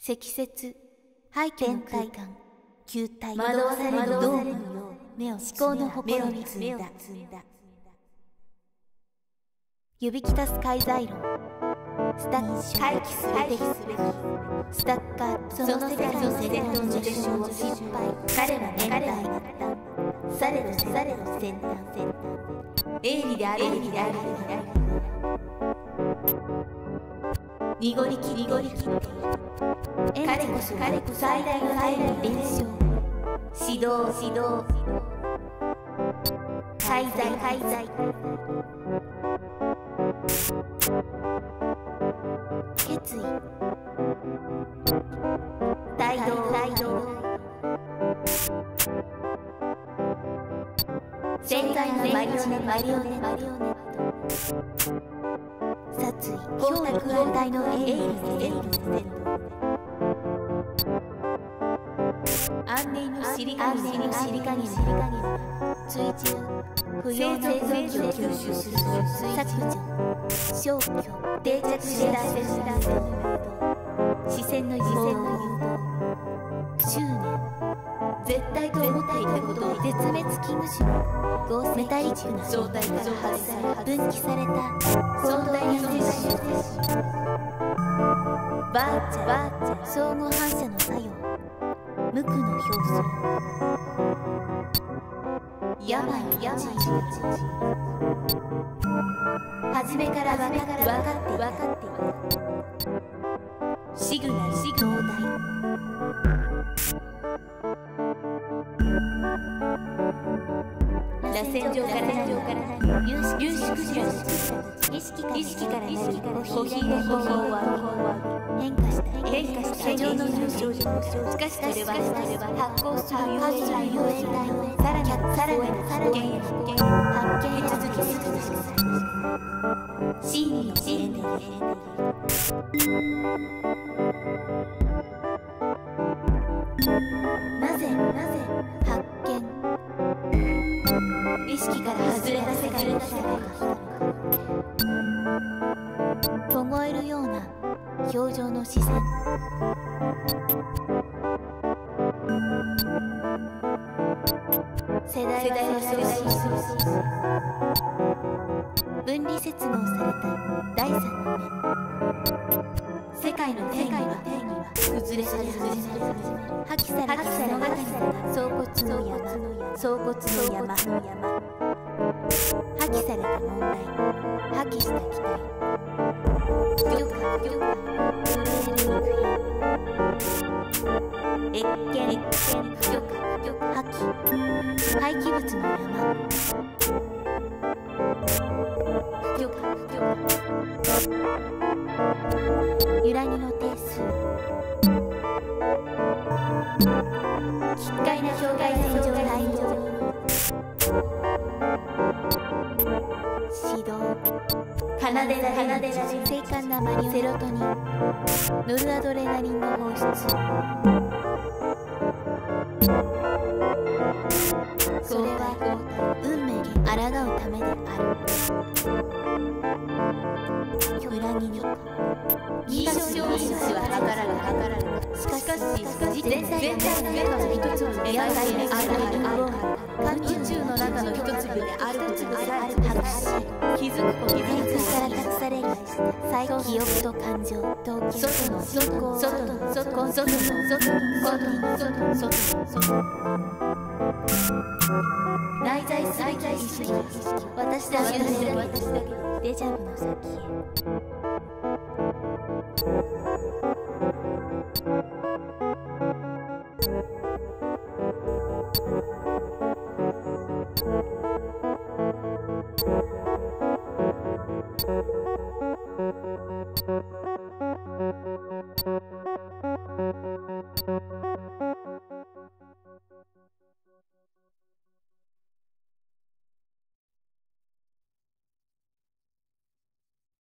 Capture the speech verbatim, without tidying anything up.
積雪、廃墟の空間、球体、惑わされるドームのよう、目を思考の祠に積んだ。指きたスカイザイロン、スタッシュ、回帰すべき、スタッカート、その世界の先頭の受賞を失敗、彼は年代、されどされど先端、鋭利である、鋭利である、濁りき濁りきっている。彼こそ彼こそ最大の最大の伝承、指導指導、介在介在、決意、大道大道、潜在のマリオネマリオネマリオネット、殺意、光沢反対のエイリスエイリス安寧の尻影の尻影の追従、不要な空気を吸収する削除、消去、定着した視線の誘導、執念、絶対と思っていたことを絶滅危惧種の合成メタリックな状態から外され分岐された壮大な摂取、バーチャバーチャ相互反射の作用、無垢の表層、病の病初めから分かって分かって分かっていたシグナルシグナル螺旋状から有縮時意識から意識から意識からコヒーレコ法は変化した変化した正常の入賞しかしそれは発光する遊泳体さらにさらに発見発見続き真理の真理なぜなぜ発見意識から外れた世界の凍えるような表情の視線、世代は世代分離接合された第三の目、世界の定義は崩れ始める、破棄された物語、総骨の山、総骨の山、破棄された問題、破棄した期待、許可許可震える肉片、越見越見許可許可破棄廃棄物の山、許可許可揺らぎの定数、奇怪な境界線上内容、指導、奏でられる精悍なマリオ、セロトニン、ノルアドレナリンの放出、それは運命に抗うためである。裏切り認証は図られ図られしかし全体の中の一つの描かれるある宇宙の中の一粒であることでさえ把握し気づくこと天空から託される再記憶と感情、外の外の外の外の外の外の外の外の内在すべき意識、私だけのデジャブの先へ。 Thank you.